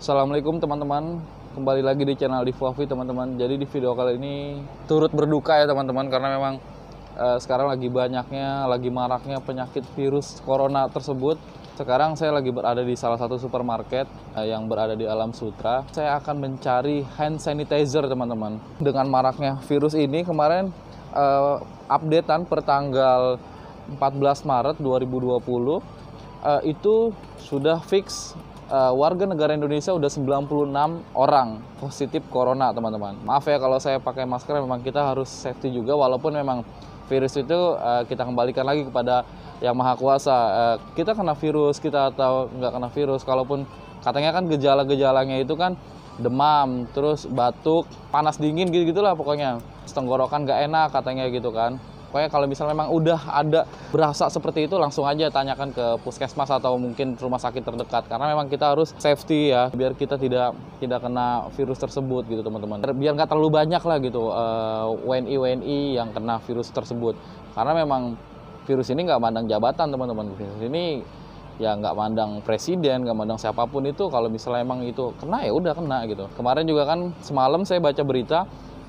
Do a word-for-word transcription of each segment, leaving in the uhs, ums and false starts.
Assalamualaikum teman-teman, kembali lagi di channel Divuafi teman-teman. Jadi di video kali ini turut berduka ya teman-teman, karena memang eh, sekarang lagi banyaknya, lagi maraknya penyakit virus corona tersebut. Sekarang saya lagi berada di salah satu supermarket eh, yang berada di Alam Sutra. Saya akan mencari hand sanitizer teman-teman. Dengan maraknya virus ini kemarin eh, updatean per tanggal empat belas Maret dua ribu dua puluh eh, itu sudah fix. Uh, warga negara Indonesia udah sembilan puluh enam orang positif corona teman-teman. Maaf ya kalau saya pakai masker, memang kita harus safety juga, walaupun memang virus itu uh, kita kembalikan lagi kepada Yang Maha Kuasa. Uh, kita kena virus kita atau nggak kena virus, kalaupun katanya kan gejala-gejalanya itu kan demam, terus batuk, panas dingin gitu-gitulah pokoknya. Tenggorokan nggak enak katanya gitu kan. Pokoknya kalau misalnya memang udah ada berasa seperti itu, langsung aja tanyakan ke puskesmas atau mungkin rumah sakit terdekat, karena memang kita harus safety ya, biar kita tidak tidak kena virus tersebut gitu teman-teman. Biar nggak terlalu banyak lah gitu uh, W N I W N I yang kena virus tersebut, karena memang virus ini nggak mandang jabatan teman-teman. Virus ini ya nggak mandang presiden, nggak mandang siapapun itu. Kalau misalnya emang itu kena ya udah kena gitu. Kemarin juga kan semalam saya baca berita,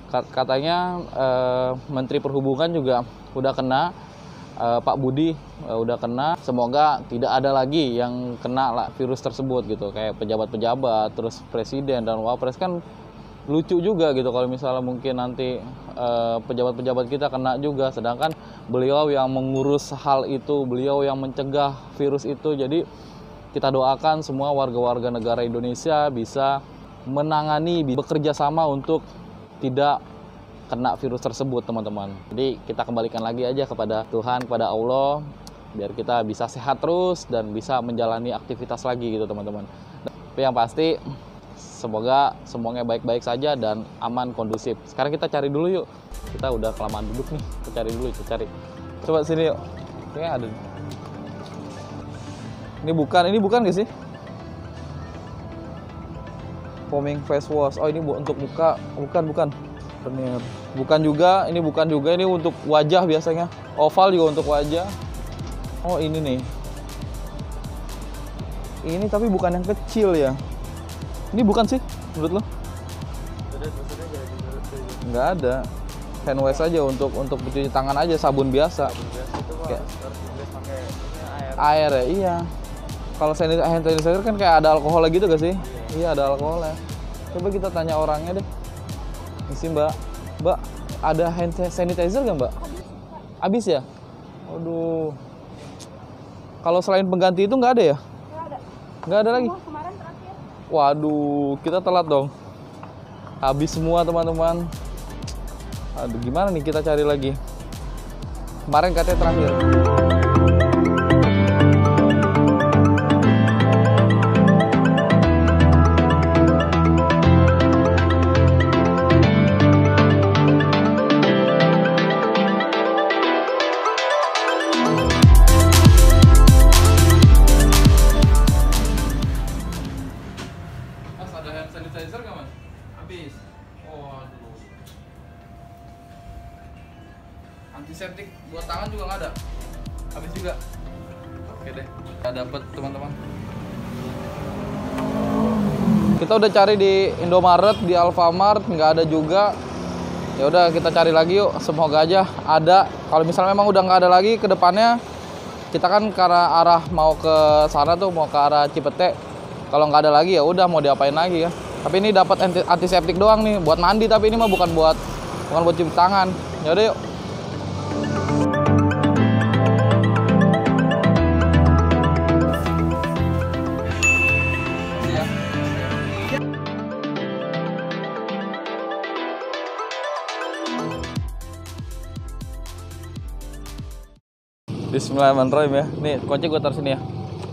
katanya eh, Menteri Perhubungan juga udah kena, eh, Pak Budi eh, udah kena. Semoga tidak ada lagi yang kena lah virus tersebut gitu, kayak pejabat-pejabat, terus presiden dan wapres. Kan lucu juga gitu kalau misalnya mungkin nanti eh, pejabat-pejabat kita kena juga, sedangkan beliau yang mengurus hal itu, beliau yang mencegah virus itu. Jadi kita doakan semua warga-warga negara Indonesia bisa menangani, bekerja sama untuk tidak kena virus tersebut teman-teman. Jadi kita kembalikan lagi aja kepada Tuhan, kepada Allah, biar kita bisa sehat terus dan bisa menjalani aktivitas lagi gitu teman-teman. Tapi yang pasti semoga semuanya baik-baik saja dan aman, kondusif. Sekarang kita cari dulu yuk. Kita udah kelamaan duduk nih. Kita cari dulu, kita cari. Coba sini yuk. Kayaknya ada. Ini bukan, ini bukan gak sih? Foaming face wash. Oh, ini untuk muka. Bukan, bukan. Bener. Bukan juga, ini bukan juga, ini untuk wajah biasanya. Oval juga untuk wajah. Oh, ini nih. Ini tapi bukan yang kecil ya. Ini bukan sih menurut lo? Nggak ada. Hand wash aja untuk untuk mencuci tangan aja, sabun biasa. Kayak air ya, iya. Kalau hand sanitizer kan kayak ada alkoholnya gitu gak sih? Iya, ada alkoholnya. Coba kita tanya orangnya deh. Misi Mbak, Mbak ada hand sanitizer nggak Mbak? Habis ya? Aduh. Kalau selain pengganti itu nggak ada ya? Nggak ada. Nggak ada lagi? Kemarin terakhir. Waduh, kita telat dong. Habis semua teman-teman. Aduh, gimana nih kita cari lagi? Kemarin katanya terakhir. Sanitizer nggak mas? Habis. Oh, aduh. Antiseptik buat tangan juga nggak ada. Habis juga. Oke deh. Kita dapat teman-teman. Kita udah cari di Indomaret, di Alfamart, nggak ada juga. Ya udah kita cari lagi yuk. Semoga aja ada. Kalau misalnya memang udah nggak ada lagi ke depannya, kita kan ke arah, arah mau ke sana tuh, mau ke arah Cipete. Kalau nggak ada lagi ya udah mau diapain lagi ya. Tapi ini dapat antiseptik doang nih buat mandi, tapi ini mah bukan buat bukan buat cuci tangan. Ya udah yuk. Bismillahirrahmanirrahim ya. Nih, kunci gue taruh sini ya.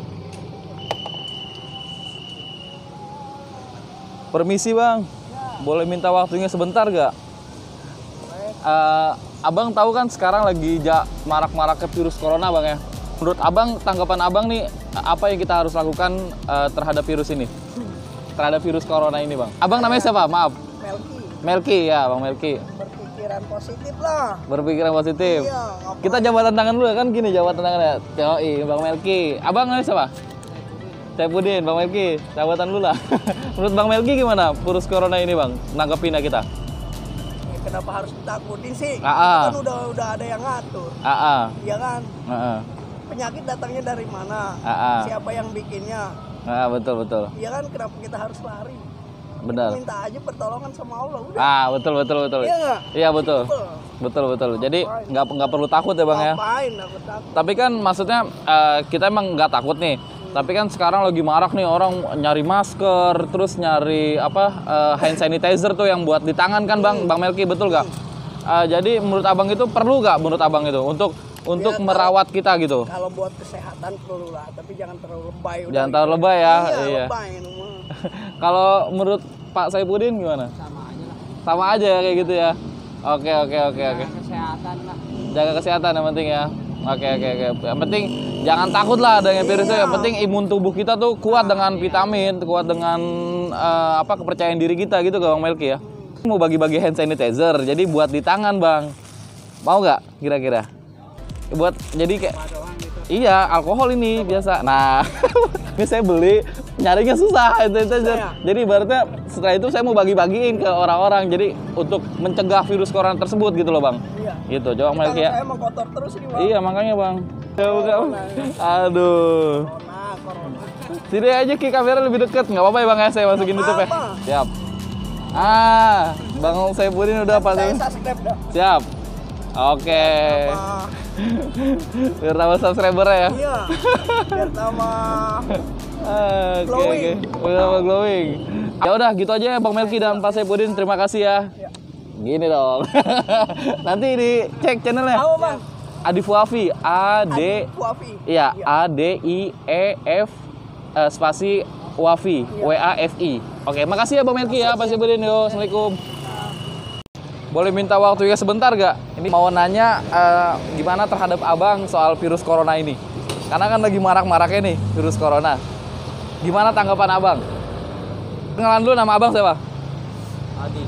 Permisi bang, ya. Boleh minta waktunya sebentar gak? Uh, abang tahu kan sekarang lagi marak-maraknya virus corona bang ya. Menurut abang, tanggapan abang nih, apa yang kita harus lakukan uh, terhadap virus ini? Terhadap virus corona ini bang. Abang namanya siapa? Maaf. Melki. Melki ya bang Melki. Berpikiran positif lah. Berpikiran positif. Iya. Kita jabatan tangan dulu kan gini jabatan tangan ya. Yoi, bang Melki. Abang namanya siapa? Saifuddin, Bang Melki, sahabatan lu lah. Menurut Bang Melki gimana virus corona ini Bang? Nanggepin kita. Ya, kenapa harus ditakutin sih? Aa. Kan udah udah ada yang ngatur. Aa. Iya kan? Aa. Penyakit datangnya dari mana? Aa. Siapa yang bikinnya? Aa, betul betul. Iya kan? Kenapa kita harus lari? Benar. Minta aja pertolongan sama Allah. Udah. Ah, betul betul betul. Iya nggak? Iya betul. Simple. Betul betul. Jadi nggak nggak perlu takut ya Bang ya. Ngapain aku takut? Tapi kan maksudnya eh, kita emang nggak takut nih. Tapi kan sekarang lagi marak nih orang nyari masker, terus nyari apa eh, hand sanitizer tuh yang buat di tangan kan Bang, Bang Melki, betul nggak? Eh, jadi menurut Abang itu perlu nggak menurut Abang itu untuk untuk Ya, merawat kita gitu? Kalau buat kesehatan perlu lah, tapi jangan terlalu lebay. udah Jangan gitu. terlalu lebay ya. Iya, Iya. lebay. Nomor. Kalau menurut Pak Saifuddin gimana? Sama aja lah. Sama aja ya kayak gitu ya. Oke oke oke oke. Kesehatan lah. Jaga kesehatan yang penting ya. Oke oke oke. Yang penting jangan takut lah dengan virus itu. Iya. Yang penting imun tubuh kita tuh kuat dengan vitamin, kuat dengan eh, apa kepercayaan diri kita gitu Bang Melki ya. Mau bagi-bagi hand sanitizer, jadi buat di tangan Bang. Mau nggak kira-kira? Buat jadi kayak iya alkohol ini biasa. Nah ini saya beli nyarinya susah hand sanitizer. Jadi ibaratnya setelah itu saya mau bagi-bagiin ke orang-orang. Jadi untuk mencegah virus corona tersebut gitu loh Bang. Iya. Gitu, coba Bang Melki ya. Saya emang kotor terus nih, Bang. Iya makanya Bang. Ya, buka. Aduh. Corona, corona. Sini aja Ki, kamera lebih deket. Nggak apa-apa ya Bang ya, saya masukin Nggak YouTube ya. apa-apa. Siap. Ah, Bang Saifuddin udah apa Saya tuh? subscribe dah. Siap. Oke. Sama, Biar tambah subscriber ya. iya. Biar sama Ah, Oke oke. Glowing. Udah tambah glowing. Ya udah gitu aja ya Bang Melki dan Pak Saifuddin. Terima kasih ya. Ya. Gini dong. Nanti dicek channelnya. Apa, Bang? Adi Fuafi, A D Adi Fuafi. Iya, A D I E F eh, spasi Wafi, W A F I. Oke, makasih ya Bang Melki ya, Pak Saifuddin. Yo, Assalamualaikum. Boleh minta waktu ya sebentar gak? Ini mau nanya eh, gimana terhadap Abang soal virus corona ini. Karena kan lagi marak-maraknya nih virus corona. Gimana tanggapan Abang? Kenalan dulu, nama Abang siapa? Adi.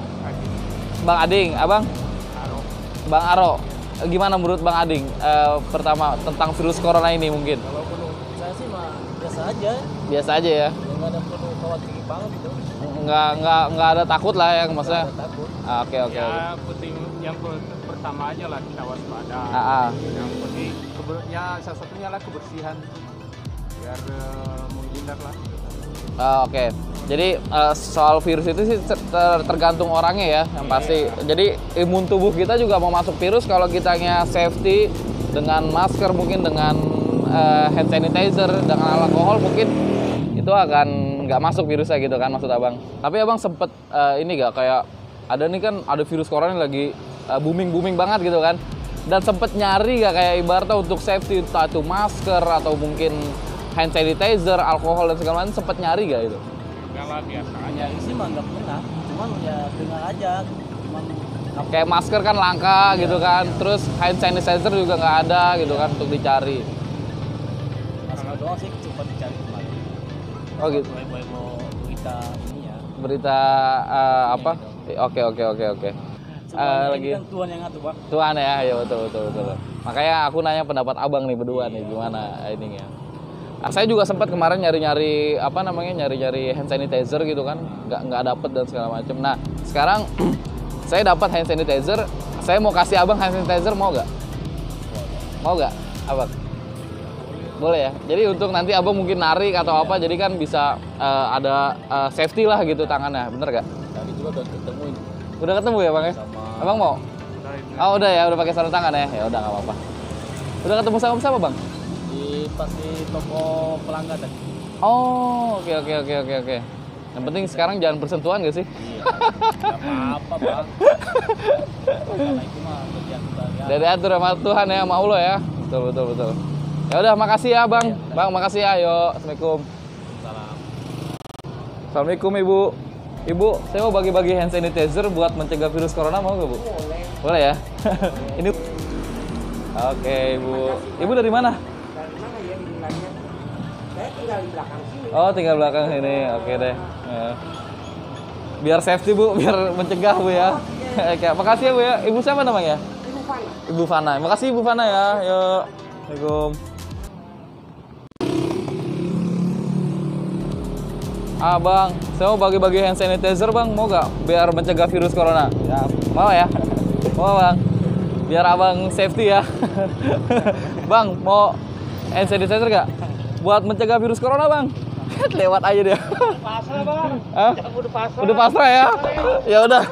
Bang Ading, Abang? Aro. Bang Aro. Gimana menurut Bang Ading eh, pertama tentang virus corona ini mungkin? Kalau menurut saya sih mah biasa aja. Biasa aja ya. Enggak ada perlu khawatir banget gitu. Nggak nggak nggak ada takut lah ya maksudnya. Takut. Ah, Oke oke. oke. Ya penting yang per- pertama aja lah kita waspada. Ah, ah. Yang penting keber- ya salah satunya lah kebersihan biar eh, menghindar lah. Ah, Oke. Jadi eh, soal virus itu sih ter- tergantung orangnya ya yang pasti. Jadi imun tubuh kita juga mau masuk virus kalau kitanya safety dengan masker mungkin dengan eh, hand sanitizer dengan alkohol mungkin itu akan nggak masuk virusnya gitu kan maksud Abang. Tapi Abang sempet eh, ini gak kayak ada nih kan ada virus corona yang lagi booming booming banget gitu kan. Dan sempet nyari gak kayak ibaratnya untuk safety entah itu masker atau mungkin hand sanitizer, alkohol dan segala macam sempet nyari gak itu? Enggak lah biasa aja. Ya sih mah enggak pernah. Cuman ya dengar aja. Cuman Kayak masker kan langka gitu kan, terus hand sanitizer juga nggak ada gitu kan untuk dicari. masalah doang sih coba dicari kemarin. Oh gitu. Boleh-boleh mau berita ini ya. Berita eh, apa? Oke oke oke oke. Eh, lagi kan Tuhan yang ngatur, Bang. Tuhan ya, ya betul betul betul. Makanya aku nanya pendapat Abang nih berdua nih gimana ininya. Ah, saya juga sempat kemarin nyari-nyari apa namanya nyari-nyari hand sanitizer gitu kan, nggak nggak dapet dan segala macam. Nah sekarang saya dapat hand sanitizer, saya mau kasih Abang hand sanitizer mau nggak? Mau nggak, Abang? Boleh ya. Jadi untuk nanti Abang mungkin narik atau apa, jadi kan bisa eh, ada eh, safety lah gitu tangannya, bener gak? Tadi juga udah ketemu ini Udah ketemu ya Bang ya? sama Abang mau? Udah, ini. Oh udah ya, udah pakai sarung tangan ya? Ya udah nggak apa-apa. Udah ketemu sama siapa Bang? di pas di toko pelanggan tadi. Oh oke oke oke oke oke. Yang penting sekarang jangan bersentuhan gak sih? Iya. Enggak apa-apa, Bang. Masalah itu mah kerjaan kita ya. Dari atur sama Tuhan ya, sama Allah ya. Betul betul betul. Ya udah makasih ya Bang. Bang makasih ya. Yo, Assalamualaikum. Salam. Assalamualaikum Ibu. Ibu, saya mau bagi-bagi hand sanitizer buat mencegah virus corona mau nggak Bu? Boleh. Boleh ya? Ini. Oke Ibu. Ibu dari mana? Dari mana ya wilayahnya? Saya tinggal di belakang sini. Oh tinggal belakang sini. Oke deh. Ya. Biar safety Bu, biar mencegah Bu ya. Oke, makasih ya Bu ya. Ibu siapa namanya? Ibu Fana. Ibu Fana. Makasih Ibu Fana ya. Yuk. Assalamualaikum. Ah bang, saya mau bagi-bagi hand sanitizer bang, mau gak? Biar mencegah virus corona. Ya. Mau ya? Mau bang? Biar abang safety ya. Bang, mau hand sanitizer gak? Buat mencegah virus corona bang. Lewat aja dia. Pasrah bang. Hah? Udah pasrah. Udah pasrah ya? Ya udah.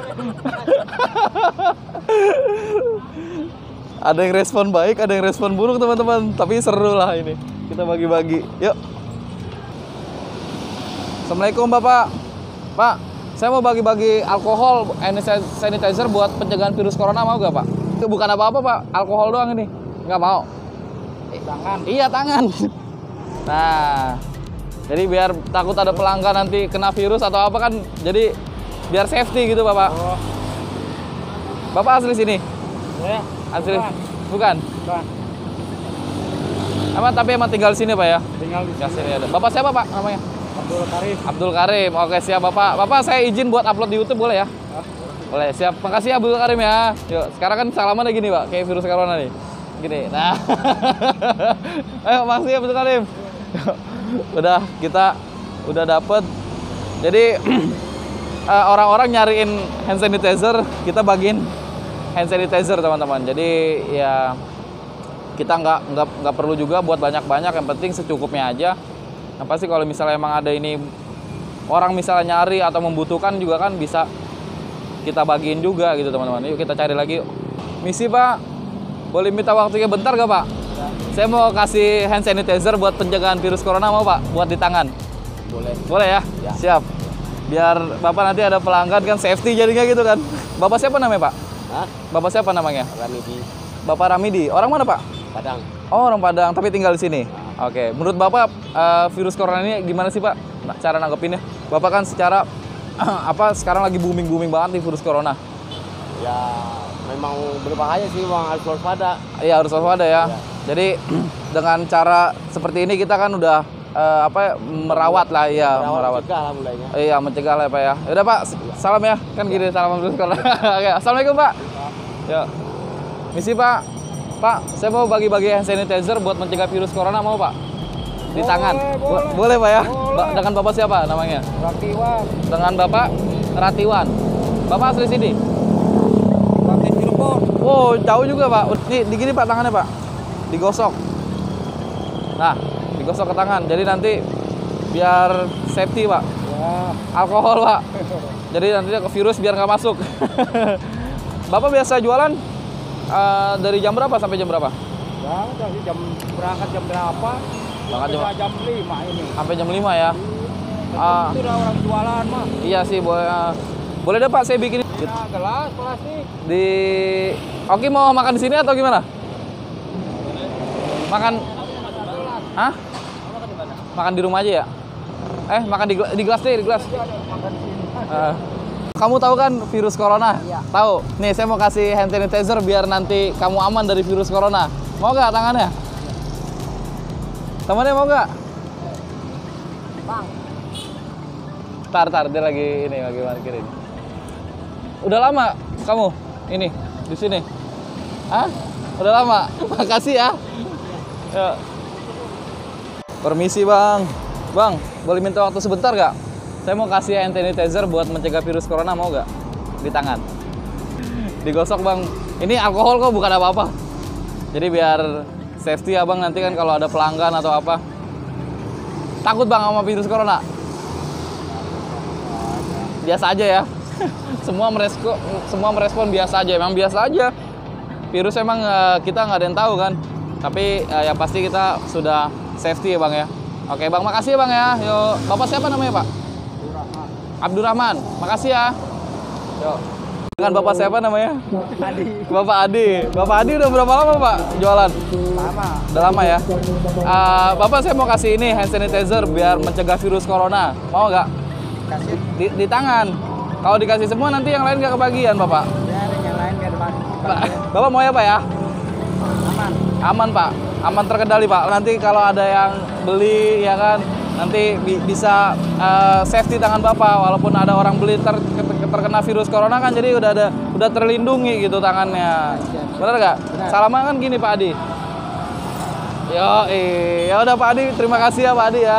Ada yang respon baik, ada yang respon buruk teman-teman. Tapi seru lah ini. Kita bagi-bagi. Yuk. Assalamualaikum Bapak. Pak, saya mau bagi-bagi alkohol hand sanitizer buat pencegahan virus corona, mau gak Pak? Itu bukan apa-apa Pak, alkohol doang ini. Nggak mau? Tangan. Iya tangan. Nah, jadi biar takut ada pelanggan nanti kena virus atau apa kan, jadi biar safety gitu Bapak. Oh. Bapak asli sini? Ya. Asli? Bukan. Bukan? Bukan. Emang tapi emang tinggal sini Pak ya? Tinggal di Ya sini ada. Bapak siapa Pak namanya? Abdul Karim. Abdul Karim. Oke siap Bapak. Bapak saya izin buat upload di YouTube boleh ya? Boleh. Siap. Makasih ya Abdul Karim ya. Yuk. Sekarang kan salamannya gini Pak, kayak virus corona nih. Gini. Nah. Ayo makasih ya Abdul Karim. Udah kita udah dapet. Jadi uh, orang-orang nyariin hand sanitizer, kita bagiin hand sanitizer teman-teman. Jadi ya kita nggak nggak nggak perlu juga buat banyak-banyak, yang penting secukupnya aja. Yang pasti kalau misalnya emang ada ini orang misalnya nyari atau membutuhkan juga kan bisa kita bagiin juga gitu teman-teman. Yuk kita cari lagi. Yuk. Misi Pak, boleh minta waktunya bentar gak Pak? Ya. Saya mau kasih hand sanitizer buat pencegahan virus corona, mau Pak? Buat di tangan. Boleh. Boleh ya? Ya. Siap. Biar Bapak nanti ada pelanggan kan safety jadinya gitu kan. Bapak siapa namanya Pak? Hah? Bapak siapa namanya? Ramidi. Bapak Ramidi. Orang mana Pak? Padang. Oh orang Padang, tapi tinggal di sini. Oke, menurut Bapak uh, virus corona ini gimana sih Pak? Nah, cara nanggepinnya? Bapak kan secara apa sekarang lagi booming booming banget nih virus corona. Ya memang berbahaya sih bang, harus waspada. Iya harus waspada ya. Ya. Jadi dengan cara seperti ini kita kan udah uh, apa merawat lah ya, merawat. Mencegah lah mulainya. Iya mencegah lah Pak ya. Udah Pak, salam ya. Kan gini salam virus corona. Oke, assalamualaikum Pak. Ya. Misi Pak. Pak, saya mau bagi-bagi hand sanitizer buat mencegah virus corona, mau Pak? Di Boleh, tangan. boleh. Boleh Pak ya? Boleh. Ba- dengan Bapak siapa namanya? Rakiwan. Dengan Bapak Ratiwan. Bapak asli sini? Pakai Cirebon. Wow, jauh juga Pak. Nih, digini Pak tangannya Pak. Digosok. Nah, digosok ke tangan. Jadi nanti biar safety Pak. Ya. Alkohol Pak. Jadi nanti ke virus biar nggak masuk. Bapak biasa jualan uh, dari jam berapa sampai jam berapa? Ya, dari jam berangkat jam berapa? Berangkat jam- Sampai jam lima ini. Sampai jam lima ya. Ah. Itu udah orang jualan mah. Iya sih, boleh. uh, Boleh deh Pak, saya bikin Ya, gelas plastik. di. Oke, mau makan di sini atau gimana? Makan. Hah? Makan di rumah aja ya? Eh, makan di, gel- di gelas deh, di gelas. Makan di sini. Uh, kamu tahu kan virus corona? Iya. Tahu. Nih, saya mau kasih hand sanitizer biar nanti kamu aman dari virus corona. Mau nggak tangannya? Temannya mau nggak? Bang, Tar, tar, dia lagi ini, lagi parkirin. Udah lama kamu ini di sini? Hah? Udah lama. Makasih ya. Ya. Permisi bang. Bang, boleh minta waktu sebentar nggak? Saya mau kasih hand sanitizer buat mencegah virus corona, mau nggak? Di tangan. Digosok bang. Ini alkohol kok, bukan apa-apa. Jadi biar safety ya bang, nanti kan kalau ada pelanggan atau apa. Takut bang sama virus corona? Biasa aja ya. semua merespon semua merespon biasa aja, emang biasa aja. Virus emang uh, kita nggak ada yang tahu kan. Tapi uh, yang pasti kita sudah safety ya bang ya. Oke bang, makasih ya bang ya. Yuk, bapak siapa namanya pak? Abdurrahman. Makasih ya. Yuk. Dengan bapak siapa namanya? Adi. Bapak Adi. Bapak Adi udah berapa lama pak jualan? Lama. Udah lama ya. Uh, bapak saya mau kasih ini hand sanitizer biar mencegah virus corona. Mau nggak? Kasih. Di, di tangan. Kalau dikasih semua nanti yang lain nggak kebagian bapak. Ya, ada yang lain biar bagi. Pak, bapak mau ya pak ya? Aman. Aman pak, aman terkendali pak. Nanti kalau ada yang beli ya kan, nanti bi bisa uh, safety tangan bapak. Walaupun ada orang beli ter terkena virus corona kan, jadi udah ada udah terlindungi gitu tangannya. Benar nggak? Salaman kan gini Pak Adi. Yo, eh, ya udah Pak Adi, terima kasih ya Pak Adi ya.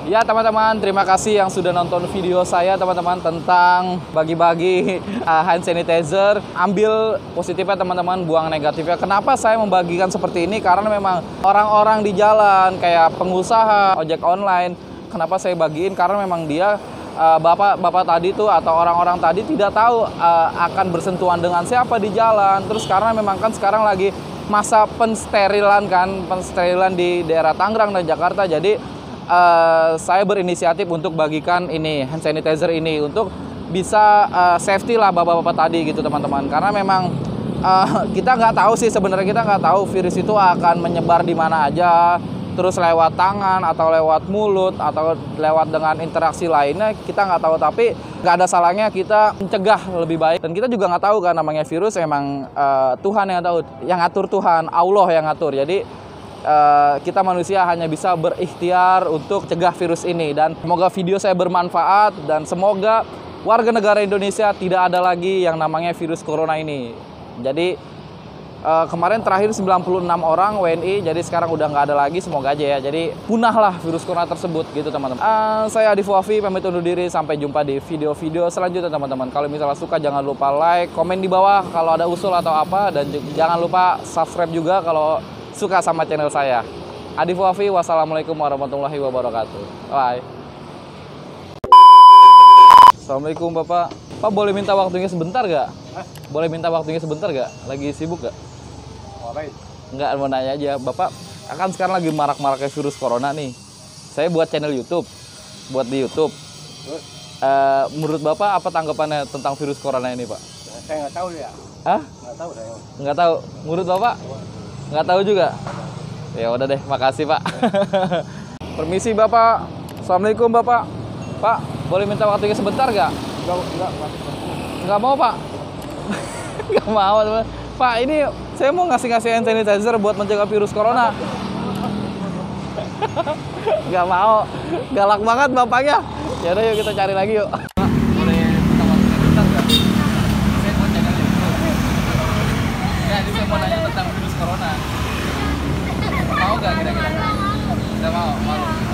Ya teman-teman, terima kasih yang sudah nonton video saya teman-teman tentang bagi-bagi uh, hand sanitizer. Ambil positifnya teman-teman, buang negatifnya. Kenapa saya membagikan seperti ini? Karena memang orang-orang di jalan kayak pengusaha ojek online, kenapa saya bagiin? Karena memang dia bapak-bapak uh, tadi tuh atau orang-orang tadi tidak tahu uh, akan bersentuhan dengan siapa di jalan. Terus karena memang kan sekarang lagi masa pensterilan kan, pensterilan di daerah Tangerang dan Jakarta. Jadi Uh, saya berinisiatif untuk bagikan ini hand sanitizer ini untuk bisa uh, safety lah bapak-bapak tadi gitu teman-teman, karena memang uh, kita nggak tahu sih sebenarnya, kita nggak tahu virus itu akan menyebar di mana aja, terus lewat tangan atau lewat mulut atau lewat dengan interaksi lainnya, kita nggak tahu. Tapi nggak ada salahnya kita mencegah lebih baik, dan kita juga nggak tahu kan namanya virus, emang uh, Tuhan yang tahu, yang ngatur Tuhan, Allah yang ngatur. Jadi Uh, kita manusia hanya bisa berikhtiar untuk cegah virus ini. Dan semoga video saya bermanfaat, dan semoga warga negara Indonesia tidak ada lagi yang namanya virus corona ini. Jadi uh, kemarin terakhir sembilan puluh enam orang W N I, jadi sekarang udah nggak ada lagi, semoga aja ya. Jadi punahlah virus corona tersebut gitu teman-teman. uh, Saya Adi Fuafi pamit undur diri, sampai jumpa di video-video selanjutnya teman-teman. Kalau misalnya suka jangan lupa like, komen di bawah kalau ada usul atau apa, dan jangan lupa subscribe juga kalau suka sama channel saya. Adi Fuafi, wassalamualaikum warahmatullahi wabarakatuh. Bye. Assalamualaikum Bapak. Pak boleh minta waktunya sebentar gak? Hah? Boleh minta waktunya sebentar gak? Lagi sibuk gak? Ngapain? Enggak, mau nanya aja. Bapak, akan sekarang lagi marak-maraknya virus corona nih. Saya buat channel YouTube. Buat di YouTube. Terus? Uh, menurut Bapak apa tanggapannya tentang virus corona ini Pak? Saya nggak tahu ya. Hah? Nggak tahu saya. Nggak tahu. Menurut Bapak? Nggak tahu juga? Ya udah deh, makasih Pak. Permisi Bapak. Assalamualaikum Bapak. Pak, boleh minta waktunya sebentar nggak? Enggak, enggak, Pak. Nggak mau Pak? Nggak mau teman. Pak, ini saya mau ngasih-ngasih hand sanitizer buat mencegah virus corona. Nggak mau. Galak banget Bapaknya. Ya udah yuk kita cari lagi yuk. Pak, boleh minta waktunya sebentar nggak? Saya mau channel YouTube. Ya, ini saya mau nanya tentang virus corona. Mau nggak kira-kira? Nggak mau, malu.